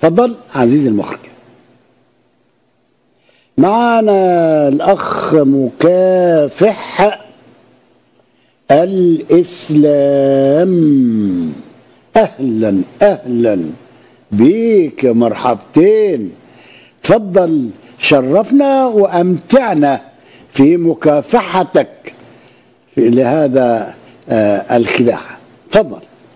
اتفضل عزيزي المخرج. معنا الأخ مكافح الإسلام. أهلا أهلا بيك، مرحبتين. اتفضل، شرفنا وأمتعنا في مكافحتك لهذا الخداع. اتفضل،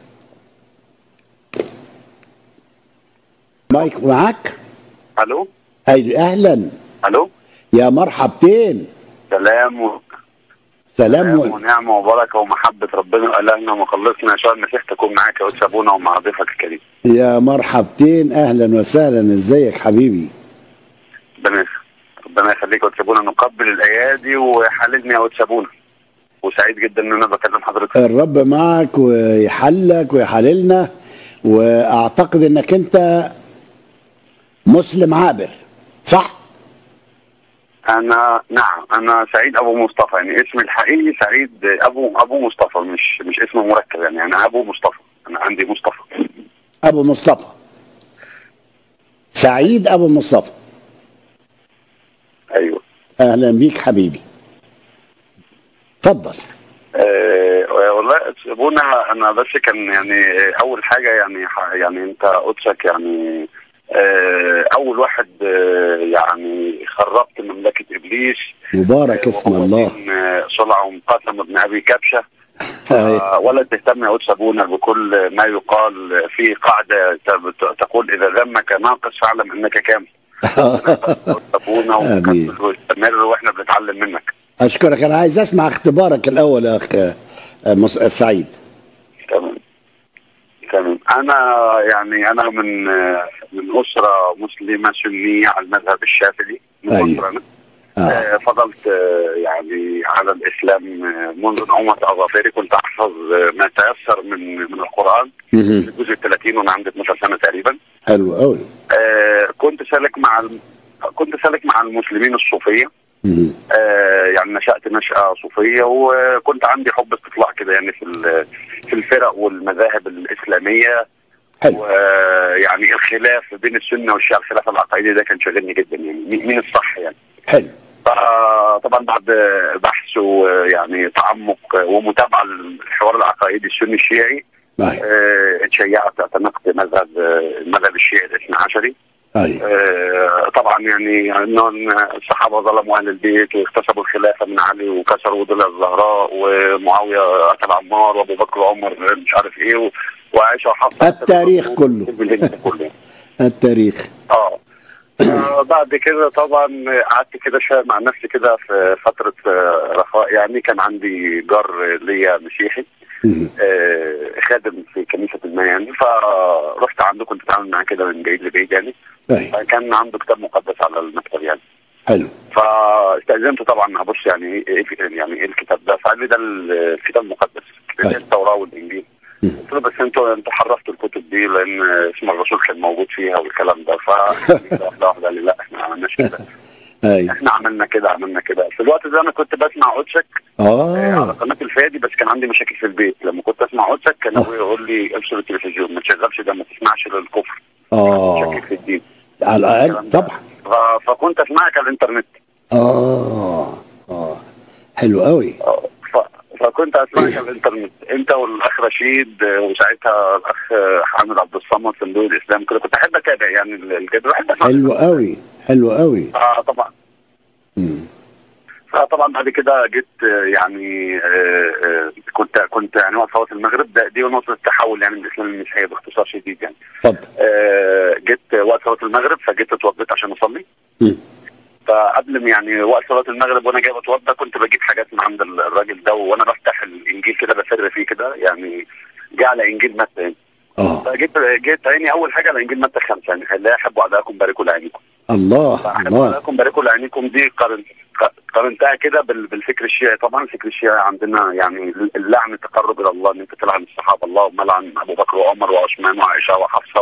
مايك معك. الو. اهلا. الو. يا مرحبتين. سلام ونعمه وبركه ومحبه ربنا الهنا ومخلصنا يسوع المسيح تكون معاك يا استاذ ابونا ومع ضيفك الكريم. يا مرحبتين، اهلا وسهلا. ازيك حبيبي؟ ربنا يخليك يا استاذ ابونا. نقبل الايادي وحللني يا استاذ ابونا، وسعيد جدا ان انا بكلم حضرتك. الرب معك ويحلك ويحللنا. واعتقد انك انت مسلم عابر، صح؟ انا سعيد ابو مصطفى، يعني اسمي الحقيقي سعيد ابو مصطفى، مش اسم مركب، يعني انا ابو مصطفى، انا عندي مصطفى. ابو مصطفى، سعيد ابو مصطفى. ايوه، اهلا بيك حبيبي، اتفضل. والله ابونا انا بس كان يعني اول حاجه يعني انت قدسك يعني اول واحد يعني خربت مملكه ابليس. مبارك اسم الله. صلع ومقاسم ابن ابي كبشه. ولا تهتم يا قدس ابونا بكل ما يقال في قاعده تقول اذا ذمك ناقص فاعلم انك كامل. ابونا وكمل واستمر واحنا بنتعلم منك. اشكرك. انا عايز اسمع اختبارك الاول يا اخ سعيد. تمام. انا من اسره مسلمه سنيه على المذهب الشافعي من أيوة. أسرة. فضلت يعني على الاسلام منذ نعومه اظافري. كنت احفظ ما تيسر من القران الجزء 30 وانا عندي 12 سنه تقريبا. حلو قوي. كنت سالك مع المسلمين الصوفيه. يعني نشأت نشأة صوفية، وكنت عندي حب استطلاع كده يعني في الفرق والمذاهب الإسلامية. حلو. ويعني الخلاف بين السنة والشيعة، الخلاف العقائدي ده كان شاغلني جدا، يعني مين الصح يعني. حلو. طبعا بعد بحث ويعني تعمق ومتابعة للحوار العقائدي السني الشيعي اتشيعت، اعتنقت المذهب الشيعي الاثني عشري. طبعا يعني انه الصحابه ظلموا اهل البيت واغتصبوا الخلافه من علي وكسروا ضلع الزهراء، ومعاويه قتل عمار وابو بكر وعمر مش عارف ايه، وعائشه وحفصه. التاريخ كله. التاريخ. بعد كده طبعا قعدت كده شويه مع نفسي كده في فتره رخاء. يعني كان عندي جار ليا مسيحي خادم في كنيسه ما يعني، فرحت عنده كنت بتعامل معاه كده من بعيد لبعيد يعني. كان عنده كتاب مقدس على المكتب يعني. حلو. فاستأذنت طبعا ابص يعني ايه الكتاب ده، فقال لي ده الكتاب المقدس، التوراه والانجيل. قلت له بس انتوا حرفتوا الكتب دي لان اسم الرسول كان موجود فيها والكلام ده. واحده قال لي لا احنا ما عملناش كده. احنا عملنا كده. في الوقت ده انا كنت بسمع قدسك على قناه الفادي، بس كان عندي مشاكل في البيت. لما كنت اسمع قدسك كان ابويا يقول لي افصل التلفزيون، ما تشغلش ده، ما تسمعش للكفر. مشاكل في الدين على الاقل طبعا. فكنت اسمعك على الانترنت. حلو قوي. فكنت اسمعك على الانترنت انت والاخ رشيد، وساعتها الاخ حامد عبد الصمد صندوق الاسلام كده. كنت احب اتابع يعني الكده، بحب اسمع. حلو قوي. طبعا. فطبعا بعد كده جيت يعني كنت يعني وقت صلاه المغرب دي نقطه التحول يعني من الاسلام للمسيحيه باختصار شديد يعني. اتفضل. جيت وقت صلاه المغرب فجيت اتوضيت عشان اصلي. فقبل يعني وقت صلاه المغرب وانا جاي بتوضى كنت بجيب حاجات من عند الراجل ده، وانا بفتح الانجيل كده بفر فيه كده يعني. جه على انجيل متى فجيت عيني اول حاجه على انجيل متى 5 يعني لا يحب اعداءكم باركوا لعينكم. الله. اعداءكم باركوا لعينكم دي قارنتها كده بالفكر الشيعي. طبعا الفكر الشيعي عندنا يعني اللعن تقرب الى الله، ان انت تلعن الصحابه، اللهم لعن ابو بكر وعمر وعثمان وعائشه وحفصه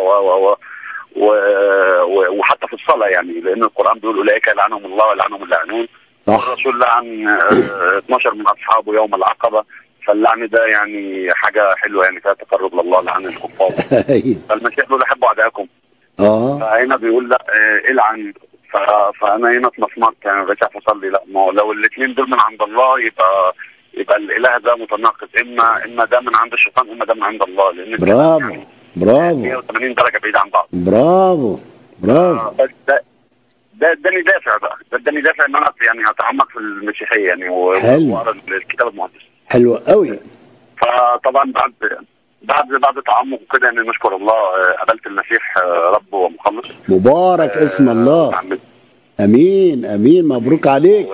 وحتى في الصلاه يعني، لان القران بيقول اولئك يلعنهم الله ويلعنهم اللاعنون. والرسول لعن 12 من اصحابه يوم العقبه. فاللعن ده يعني حاجه حلوه يعني فيها تقرب لله، لعن الكفار. فالمسيح بيقول احبوا اعداءكم. فهنا بيقول لا العن. فانا هنا اتمسمرت يعني ما بقتش عارف اصلي. لا، ما هو لو الاثنين دول من عند الله يبقى الاله ده متناقض، اما ده من عند الشيطان اما ده من عند الله، لان برافو يعني برافو 180 درجه بعيد عن بعض. برافو برافو. بس ده اداني دافع بقى، ده اداني دافع ان انا يعني اتعمق في المسيحيه يعني واقرا الكتاب المقدس. حلو قوي. فطبعا بعد تعمق كده يعني نشكر الله قبلت المسيح رب ومخلص. مبارك اسم الله. امين امين، مبروك عليك.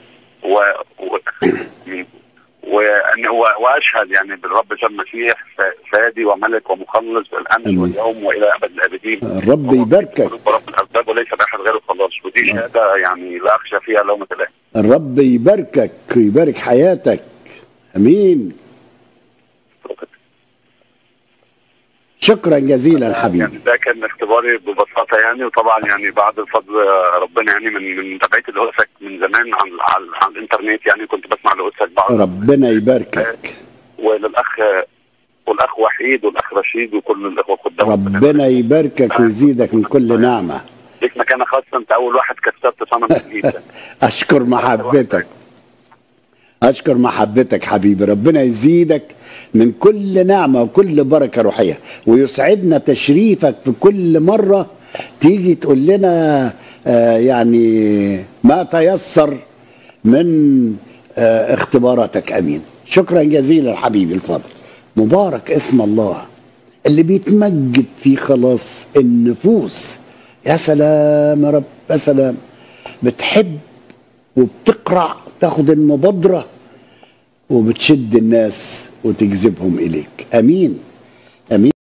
واشهد يعني بالرب ذا المسيح فادي وملك ومخلص الامس واليوم والى ابد الابدين. الرب يباركك. رب الاسباب وليس باحد غيره خلاص، ودي شهاده يعني لا اخشى فيها لومه لائم. الرب يباركك ويبارك حياتك. امين. شكرا جزيلا حبيبي. يعني ده كان اختباري ببساطه يعني، وطبعا يعني بعد فضل ربنا يعني من متابعتي لقدسك من زمان على الانترنت يعني كنت بسمع لقدسك بعض. ربنا يباركك. والاخ وحيد والاخ رشيد وكل الاخوه الخدام. ربنا يباركك ويزيدك من كل نعمه. ليك مكانه خاصه، انت اول واحد كسرت صنم الجديد. اشكر محبتك. أشكر محبتك حبيبي. ربنا يزيدك من كل نعمة وكل بركة روحية، ويسعدنا تشريفك في كل مرة تيجي تقول لنا يعني ما تيسر من اختباراتك. أمين. شكرا جزيلا حبيبي الفاضل. مبارك اسم الله اللي بيتمجد في خلاص النفوس. يا سلام يا رب، يا سلام. بتحب وبتقرع، تاخد المبادرة وبتشد الناس وتجذبهم إليك. أمين. أمين.